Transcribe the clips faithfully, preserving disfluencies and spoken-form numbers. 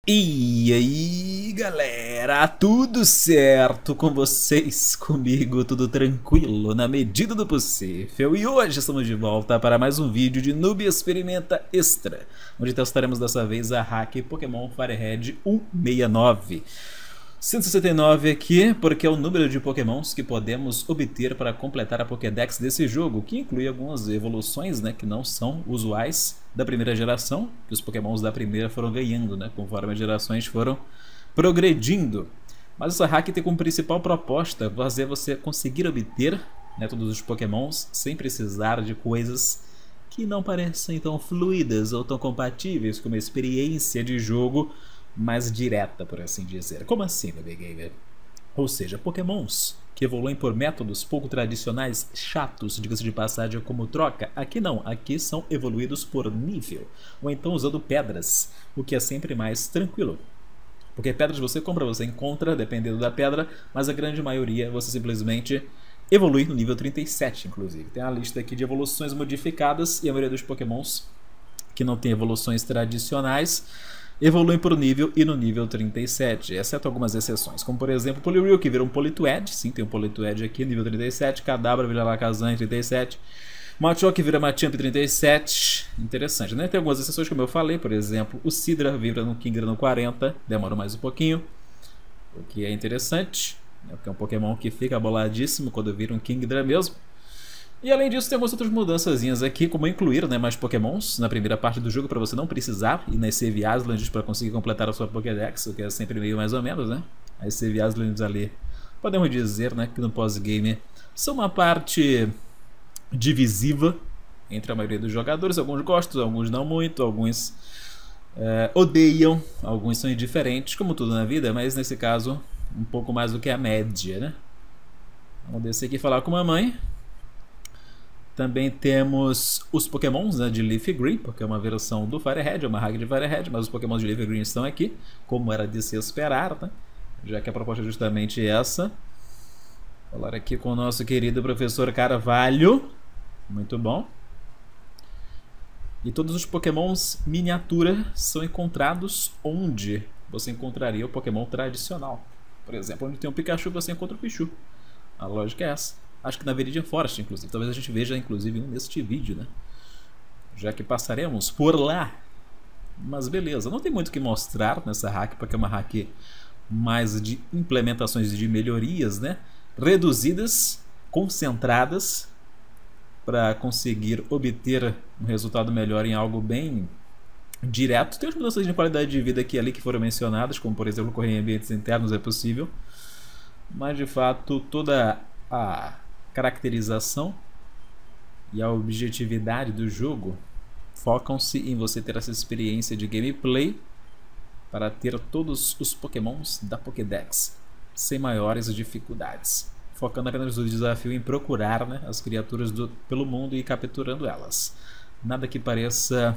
E aí, galera, tudo certo com vocês? Comigo, tudo tranquilo, na medida do possível. E hoje estamos de volta para mais um vídeo de Noob Experimenta Extra, onde testaremos dessa vez a hack Pokémon Firehead cento e sessenta e nove. cento e sessenta e nove aqui porque é o número de pokémons que podemos obter para completar a Pokédex desse jogo, que inclui algumas evoluções, né, que não são usuais da primeira geração, que os pokémons da primeira foram ganhando, né, conforme as gerações foram progredindo. Mas essa hack tem como principal proposta fazer você conseguir obter, né, todos os pokémons sem precisar de coisas que não parecem tão fluidas ou tão compatíveis com uma experiência de jogo mais direta, por assim dizer. Como assim, meu gamer? Ou seja, pokémons que evoluem por métodos pouco tradicionais, chatos, diga-se de passagem, como troca, aqui não, aqui são evoluídos por nível, ou então usando pedras, o que é sempre mais tranquilo. Porque pedras você compra, você encontra, dependendo da pedra, mas a grande maioria você simplesmente evolui no nível trinta e sete, inclusive. Tem a lista aqui de evoluções modificadas, e a maioria dos pokémons que não tem evoluções tradicionais evoluem por nível e no nível trinta e sete, exceto algumas exceções, como por exemplo o Poliwhirl, que vira um Politoed, sim, tem um Politoed aqui, nível trinta e sete, Kadabra vira Alakazam em trinta e sete, Machop vira Machamp em trinta e sete, interessante, né? Tem algumas exceções como eu falei, por exemplo, o Sidra vira no Kingdra no quarenta, demora mais um pouquinho, o que é interessante, né? Porque é um Pokémon que fica boladíssimo quando vira um Kingdra mesmo. E além disso tem algumas outras mudançazinhas aqui, como incluir, né, mais pokémons na primeira parte do jogo para você não precisar ir nas Save Islands para conseguir completar a sua Pokédex, o que é sempre meio mais ou menos, né? As Save Islands ali, podemos dizer, né, que no pós-game são uma parte divisiva entre a maioria dos jogadores, alguns gostam, alguns não muito, alguns é, odeiam, alguns são indiferentes, como tudo na vida, mas nesse caso um pouco mais do que a média, né? Vamos descer aqui e falar com a mamãe. Também temos os pokémons, né, de Leaf Green, porque é uma versão do Firehead, é uma hack de Firehead, mas os pokémons de Leaf Green estão aqui, como era de se esperar, né? Já que a proposta é justamente essa. Falar aqui com o nosso querido professor Carvalho. Muito bom. E todos os pokémons miniatura são encontrados onde você encontraria o pokémon tradicional. Por exemplo, onde tem um Pikachu, você encontra o Pichu. A lógica é essa. Acho que na Viridian Forest, inclusive. Talvez a gente veja, inclusive, um neste vídeo, né? Já que passaremos por lá. Mas beleza, não tem muito o que mostrar nessa hack, porque é uma hack mais de implementações de melhorias, né? Reduzidas, concentradas, para conseguir obter um resultado melhor em algo bem direto. Tem as mudanças de qualidade de vida aqui e ali que foram mencionadas, como por exemplo correr em ambientes internos é possível. Mas de fato toda a caracterização e a objetividade do jogo focam-se em você ter essa experiência de gameplay para ter todos os pokémons da Pokédex sem maiores dificuldades, focando apenas no desafio em procurar, né, as criaturas do, pelo mundo e capturando elas. Nada que pareça,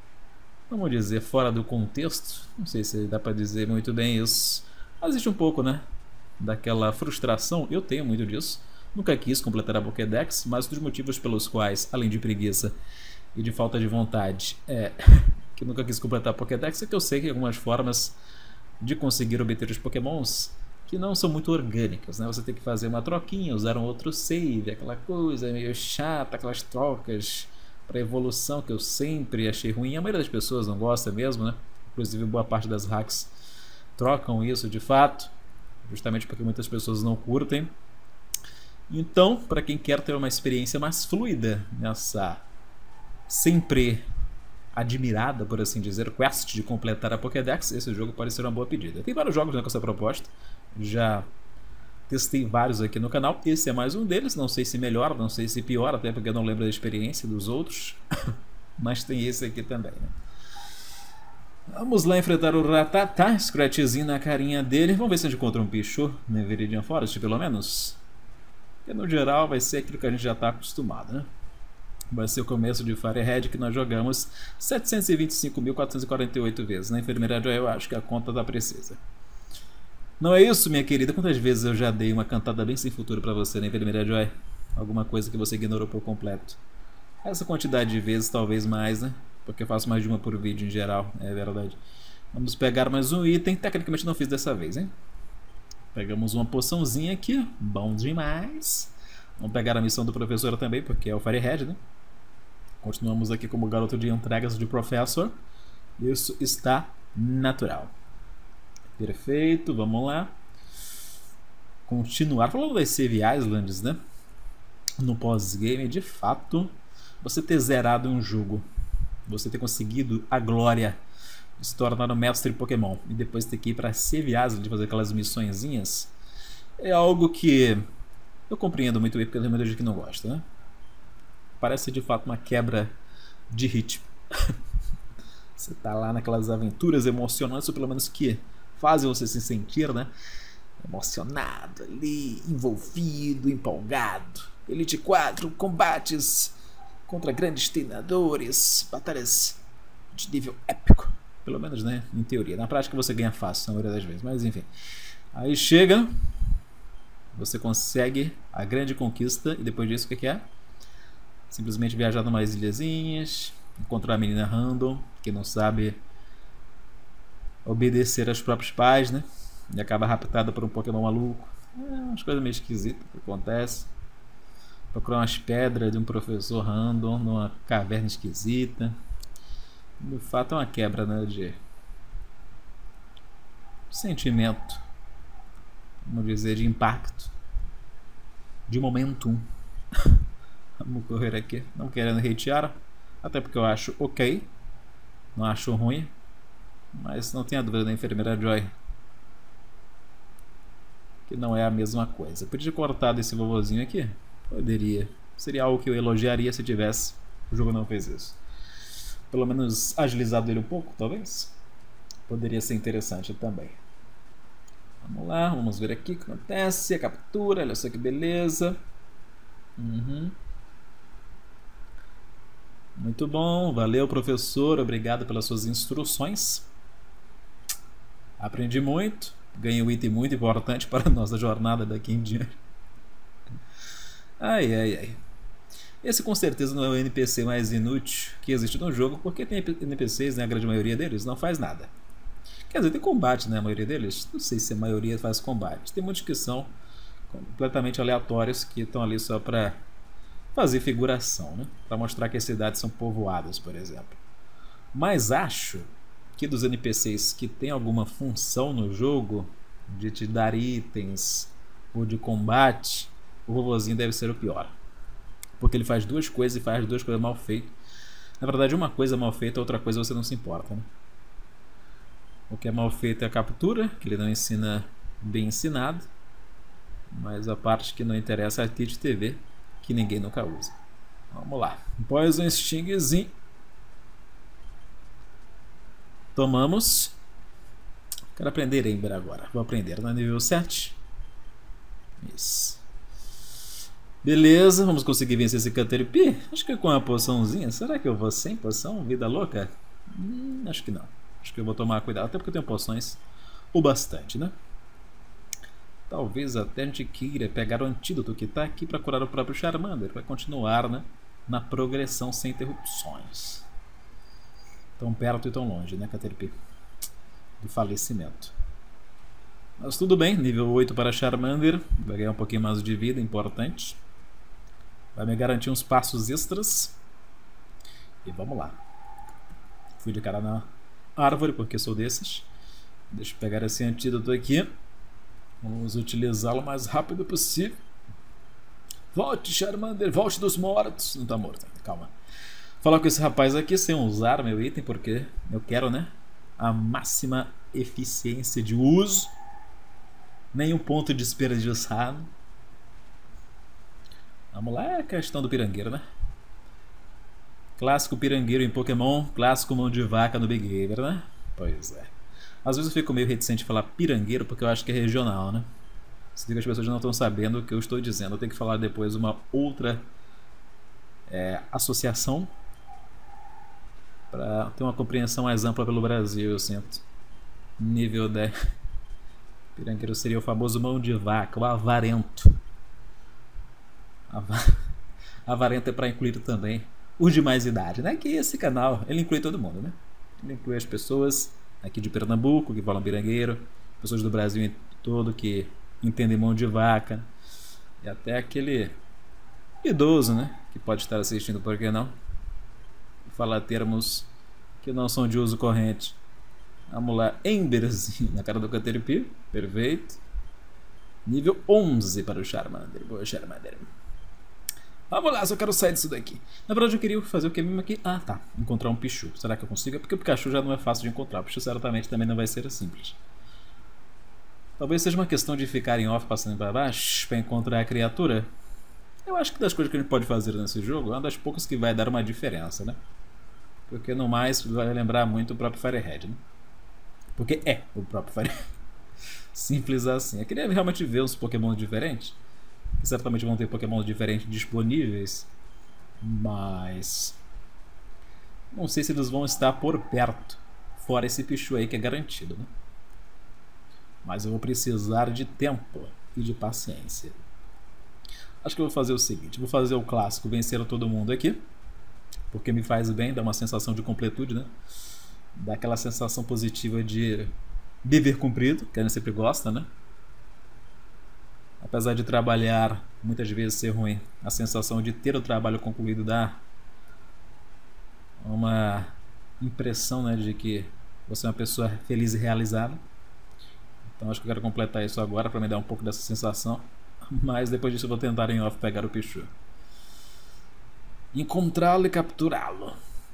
vamos dizer, fora do contexto, não sei se dá para dizer muito bem isso, mas existe um pouco, né, daquela frustração, eu tenho muito disso. Nunca quis completar a Pokédex, mas dos motivos pelos quais, além de preguiça e de falta de vontade, é que eu nunca quis completar a Pokédex, é que eu sei que tem algumas formas de conseguir obter os Pokémons que não são muito orgânicas, né? Você tem que fazer uma troquinha, usar um outro save, aquela coisa meio chata, aquelas trocas para evolução que eu sempre achei ruim. A maioria das pessoas não gosta mesmo, né? Inclusive boa parte das hacks trocam isso de fato, justamente porque muitas pessoas não curtem. Então, para quem quer ter uma experiência mais fluida nessa sempre admirada, por assim dizer, quest de completar a Pokédex, esse jogo pode ser uma boa pedida. Tem vários jogos, né, com essa proposta, já testei vários aqui no canal, esse é mais um deles, não sei se melhor, não sei se pior, até porque eu não lembro da experiência dos outros, mas tem esse aqui também, né? Vamos lá enfrentar o Rattata, scratchzinho na carinha dele, vamos ver se a gente encontra um Pichu na Viridian Forest, pelo menos. Porque no geral vai ser aquilo que a gente já está acostumado, né? Vai ser o começo de Firehead que nós jogamos setecentos e vinte e cinco mil quatrocentos e quarenta e oito vezes. Na enfermeira Joy eu acho que a conta tá precisa. Não é isso, minha querida? Quantas vezes eu já dei uma cantada bem sem futuro para você na enfermeira Joy? Alguma coisa que você ignorou por completo. Essa quantidade de vezes, talvez mais, né? Porque eu faço mais de uma por vídeo em geral, é verdade. Vamos pegar mais um item. Tecnicamente não fiz dessa vez, hein? Pegamos uma poçãozinha aqui. Bom demais. Vamos pegar a missão do professor também, porque é o Firehead, né? Continuamos aqui como garoto de entregas de Professor. Isso está natural. Perfeito, vamos lá. Continuar. Falando das Save Islands, né? No pós-game, de fato, você ter zerado um jogo, você ter conseguido a glória de se tornar um mestre Pokémon e depois ter que ir para Save Island fazer aquelas missõezinhas, é algo que eu compreendo muito bem, porque tem muita gente que não gosta, né? Parece de fato uma quebra de ritmo. Você tá lá naquelas aventuras emocionantes, ou pelo menos que fazem você se sentir, né? Emocionado ali, envolvido, empolgado. Elite quatro, combates contra grandes treinadores, batalhas de nível épico. Pelo menos, né? Em teoria. Na prática você ganha fácil, na maioria das vezes. Mas enfim. Aí chega, você consegue a grande conquista. E depois disso, o que é? Simplesmente viajar numas ilhazinhas, encontrar a menina random, que não sabe obedecer aos próprios pais, né? E acaba raptada por um Pokémon maluco. É umas coisas meio esquisitas que acontecem. Procurar umas pedras de um professor random numa caverna esquisita. De fato é uma quebra, né, de sentimento, vamos dizer, de impacto, de momentum. Vamos correr aqui, não querendo hatear, até porque eu acho ok, não acho ruim, mas não tenha dúvida da enfermeira Joy que não é a mesma coisa. Podia ter cortado esse vovozinho aqui? Poderia, seria algo que eu elogiaria se tivesse. O jogo não fez isso. Pelo menos agilizado ele um pouco, talvez. Poderia ser interessante também. Vamos lá, vamos ver aqui o que acontece. A captura, olha só que beleza. Uhum. Muito bom, valeu professor, obrigado pelas suas instruções. Aprendi muito, ganhei um item muito importante para a nossa jornada daqui em diante. Ai, ai, ai. Esse com certeza não é o N P C mais inútil que existe no jogo, porque tem N P Cs, né, a grande maioria deles não faz nada. Quer dizer, tem combate, né, a maioria deles? Não sei se a maioria faz combate. Tem muitos que são completamente aleatórios, que estão ali só para fazer figuração, né? Para mostrar que as cidades são povoadas, por exemplo. Mas acho que dos N P Cs que tem alguma função no jogo, de te dar itens ou de combate, o vovozinho deve ser o pior. Porque ele faz duas coisas e faz duas coisas mal feitas. Na verdade, uma coisa mal feita, outra coisa você não se importa, né? O que é mal feito é a captura, que ele não ensina bem ensinado. Mas a parte que não interessa é a Kid T V, que ninguém nunca usa. Vamos lá. Poison Stingzinho. Tomamos. Quero aprender Ember agora. Vou aprender no nível sete. Isso. Beleza, vamos conseguir vencer esse Caterpie? Acho que com uma poçãozinha. Será que eu vou sem poção? Vida louca? Hum, acho que não. Acho que eu vou tomar cuidado, até porque eu tenho poções o bastante, né? Talvez até a gente queira pegar o antídoto que está aqui para curar o próprio Charmander, para continuar, né, na progressão sem interrupções. Tão perto e tão longe, né, Caterpie? Do falecimento. Mas tudo bem, nível oito para Charmander. Vai ganhar um pouquinho mais de vida, importante. Vai me garantir uns passos extras. E vamos lá. Fui de cara na árvore, porque sou desses. Deixa eu pegar esse antídoto aqui. Vamos utilizá-lo o mais rápido possível. Volte, Charmander, volte dos mortos. Não tá morto, calma. Falar com esse rapaz aqui sem usar meu item, porque eu quero, né, a máxima eficiência de uso. Nenhum ponto desperdiçado. Vamos lá, é a questão do pirangueiro, né? Clássico pirangueiro em Pokémon, clássico mão de vaca no Big Gamer, né? Pois é. Às vezes eu fico meio reticente de falar pirangueiro porque eu acho que é regional, né? Se as pessoas não estão sabendo o que eu estou dizendo. Eu tenho que falar depois uma outra é, associação para ter uma compreensão mais ampla pelo Brasil, eu sinto. Nível dez. Pirangueiro seria o famoso mão de vaca, o avarento. Ava... Avarento é para incluir também os de mais idade, né? Que esse canal, ele inclui todo mundo, né? Ele inclui as pessoas aqui de Pernambuco, que falam pirangueiro, pessoas do Brasil todo que entendem mão de vaca, e até aquele idoso, né, que pode estar assistindo, por que não? Falar termos que não são de uso corrente. Vamos lá, Emberzinho na cara do Caterpie, perfeito. Nível onze para o Charmander, boa Charmander. Vamos lá, só quero sair disso daqui. Na verdade eu queria fazer o que mesmo aqui? Ah tá, encontrar um Pichu. Será que eu consigo? É porque o Pikachu já não é fácil de encontrar. O Pichu certamente também não vai ser simples. Talvez seja uma questão de ficar em off passando para baixo para encontrar a criatura. Eu acho que das coisas que a gente pode fazer nesse jogo é uma das poucas que vai dar uma diferença, né? Porque no mais vai lembrar muito o próprio Firehead, né? Porque é o próprio Firehead. Simples assim. Eu queria realmente ver uns Pokémon diferentes. Que certamente vão ter Pokémon diferentes disponíveis. Mas não sei se eles vão estar por perto. Fora esse Pichu aí que é garantido, né? Mas eu vou precisar de tempo e de paciência. Acho que eu vou fazer o seguinte. Vou fazer o clássico, vencer todo mundo aqui. Porque me faz bem, dá uma sensação de completude, né? Dá aquela sensação positiva de dever cumprido, que a gente sempre gosta, né? Apesar de trabalhar muitas vezes ser ruim, a sensação de ter o trabalho concluído dá uma impressão, né, de que você é uma pessoa feliz e realizada. Então acho que eu quero completar isso agora para me dar um pouco dessa sensação. Mas depois disso eu vou tentar em off pegar o Pichu. Encontrá-lo e capturá-lo.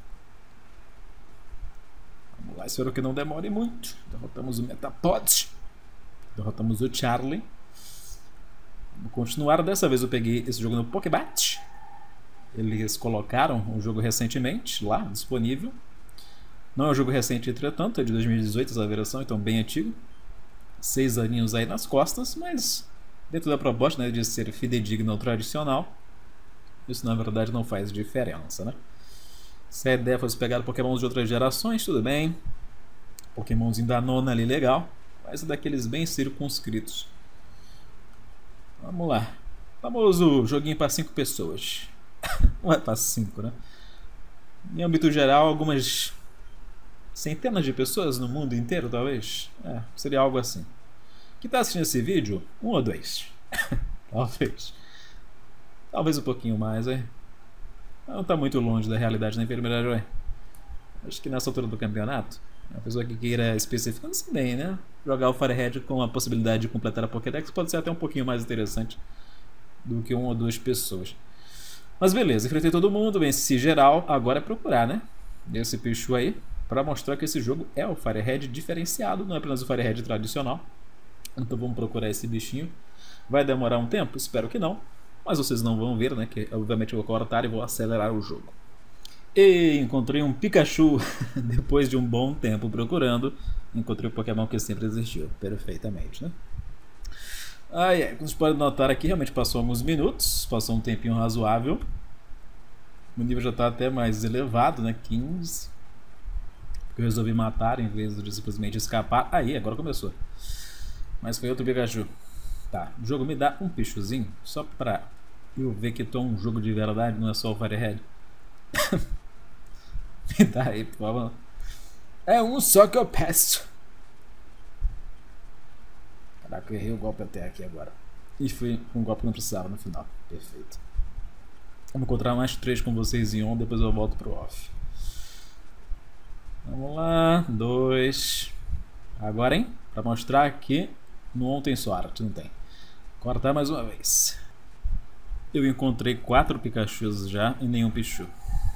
Vamos lá, espero que não demore muito. Derrotamos o Metapod. Derrotamos o Charlie. Vamos continuar. Dessa vez eu peguei esse jogo no Pokébat. Eles colocaram o jogo recentemente lá, disponível. Não é um jogo recente, entretanto, é de dois mil e dezoito essa versão, então bem antigo. Seis aninhos aí nas costas, mas dentro da proposta, né, de ser fidedigno ao tradicional, isso na verdade não faz diferença, né? Se a ideia fosse pegar Pokémons de outras gerações, tudo bem. Pokémonzinho da nona ali, legal. Mas é daqueles bem circunscritos. Vamos lá. Famoso joguinho para cinco pessoas. Não é para cinco, né? Em âmbito geral, algumas centenas de pessoas no mundo inteiro, talvez. É, seria algo assim. Quem está assistindo esse vídeo? Um ou dois? Talvez. Talvez um pouquinho mais, hein? Não está muito longe da realidade na enfermeira, ué. Acho que nessa altura do campeonato, a pessoa que queira especificando-se bem, né? Jogar o Firehead com a possibilidade de completar a Pokédex pode ser até um pouquinho mais interessante do que uma ou duas pessoas. Mas beleza, enfrentei todo mundo, venci geral. Agora é procurar, né? Esse Pichu aí, para mostrar que esse jogo é o Firehead diferenciado, não é apenas o Firehead tradicional. Então vamos procurar esse bichinho. Vai demorar um tempo? Espero que não. Mas vocês não vão ver, né? Que obviamente eu vou cortar e vou acelerar o jogo. E encontrei um Pikachu. Depois de um bom tempo procurando, encontrei o Pokémon que sempre existiu. Perfeitamente, né? Ah, é. Como vocês podem notar aqui, realmente passou alguns minutos. Passou um tempinho razoável. O nível já está até mais elevado, né? quinze. Porque eu resolvi matar em vez de simplesmente escapar. Aí, agora começou. Mas foi outro Pikachu. Tá, o jogo me dá um Pichuzinho. Só pra eu ver que tô um jogo de verdade, não é só o Firehead. Me dá aí, por favor. É um só que eu peço. Caraca, eu errei o golpe até aqui agora. E foi um golpe que não precisava no final. Perfeito. Vamos encontrar mais três com vocês em on, depois eu volto pro off. Vamos lá, dois. Agora, hein? Pra mostrar que no on tem sorte, não tem. Cortar mais uma vez. Eu encontrei quatro Pikachus já e nenhum Pichu.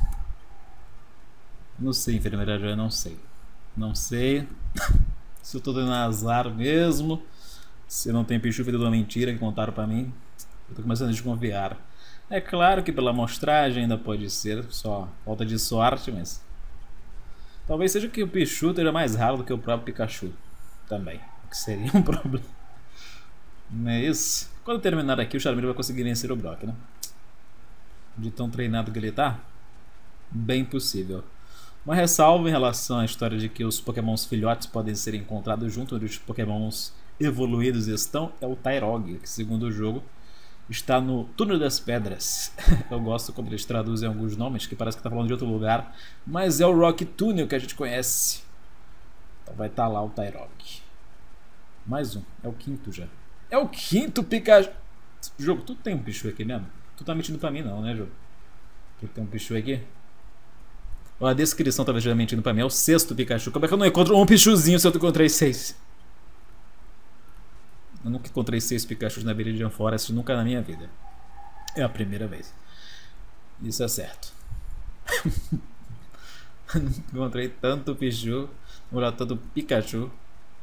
Não sei, enfermeira, já não sei. Não sei se eu tô dando azar mesmo. Se não tem Pichu, filho de uma mentira que contaram pra mim. Eu tô começando a desconfiar. É claro que pela amostragem ainda pode ser só falta de sorte, mas talvez seja que o Pichu esteja mais raro do que o próprio Pikachu também, o que seria um problema. Não é isso? Quando terminar aqui, o Charmander vai conseguir vencer o Brock, né? De tão treinado que ele tá, bem possível. Uma ressalva em relação à história de que os Pokémons filhotes podem ser encontrados junto onde os Pokémons evoluídos estão, é o Tyrog, que segundo o jogo está no Túnel das Pedras. Eu gosto quando eles traduzem alguns nomes que parece que está falando de outro lugar, mas é o Rock Tunnel que a gente conhece. Então vai estar lá o Tyrok. Mais um. É o quinto já. É o quinto Pikachu. Jogo, tu tem um Pichu aqui mesmo? Tu tá mentindo pra mim não, né, jogo? Tu tem um Pichu aqui? A descrição talvez esteja mentindo pra mim. É o sexto Pikachu. Como é que eu não encontro um Pichuzinho se eu encontrei seis? Eu nunca encontrei seis Pikachus na Viridian Forest, nunca na minha vida. É a primeira vez. Isso é certo. Encontrei tanto Pichu, vou tanto Pikachu.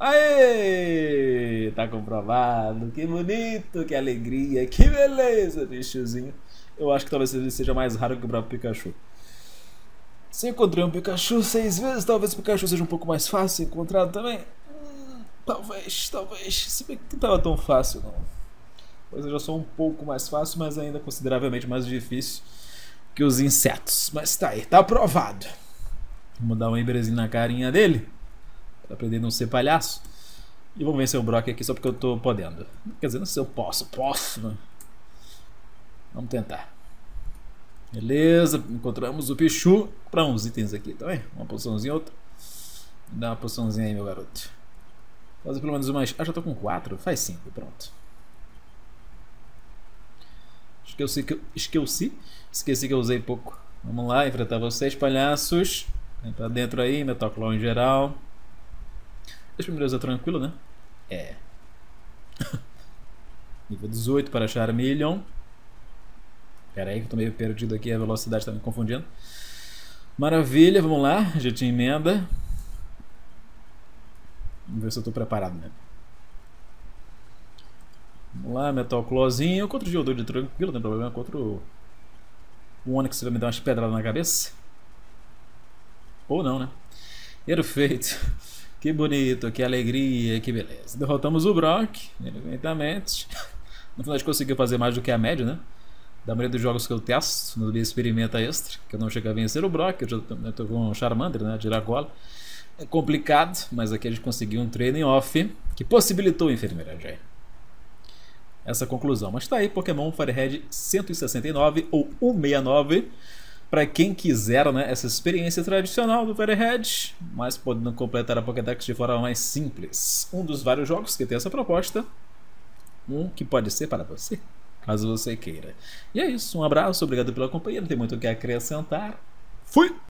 Aê! Tá comprovado. Que bonito, que alegria, que beleza, Pichuzinho. Eu acho que talvez ele seja mais raro que o próprio Pikachu. Se encontrei um Pikachu seis vezes, talvez o Pikachu seja um pouco mais fácil de encontrar também. Hum, talvez, talvez. Se bem que não estava tão fácil, não. Pois eu já sou um pouco mais fácil, mas ainda consideravelmente mais difícil que os insetos. Mas tá aí, tá aprovado. Vamos dar um emberzinho na carinha dele, pra aprender a não ser palhaço. E vamos vencer o Brock aqui só porque eu tô podendo. Quer dizer, não sei se eu posso, posso. Né? Vamos tentar. Beleza, encontramos o Pichu para uns itens aqui também. Uma poçãozinha, outra. Dá uma poçãozinha aí, meu garoto. Fazer pelo menos umas. Ah, já tô com quatro? Faz cinco, pronto. Esqueci que eu. Esqueci? Esqueci que eu usei pouco. Vamos lá, enfrentar vocês, palhaços. Entra dentro aí, Metaclaw em geral. Deixa eu primeiro usar tranquilo, né? É. Nível dezoito para Charmeleon. Pera aí que eu tô meio perdido aqui, a velocidade tá me confundindo. Maravilha, vamos lá, já tinha emenda. Vamos ver se eu tô preparado, né? Vamos lá, Metaclawzinho. Contra o Geodude tranquilo, não tem problema. Contra o Onix vai me dar umas pedradas na cabeça. Ou não, né? Perfeito. Que bonito, que alegria, que beleza. Derrotamos o Brock, lentamente. No final a gente conseguiu fazer mais do que a média, né? Da maioria dos jogos que eu testo, no experimenta extra, que eu não cheguei a vencer o Brock, eu já estou com um Charmander, né, de Iragola. É complicado, mas aqui a gente conseguiu um training off que possibilitou a enfermeira já. Essa conclusão. Mas tá aí, Pokémon Firehead cento e sessenta e nove ou cento e sessenta e nove, para quem quiser, né, essa experiência tradicional do Firehead, mas podendo completar a Pokédex de forma mais simples. Um dos vários jogos que tem essa proposta, um que pode ser para você, caso você queira. E é isso, um abraço, obrigado pela companhia, não tem muito o que acrescentar. Fui!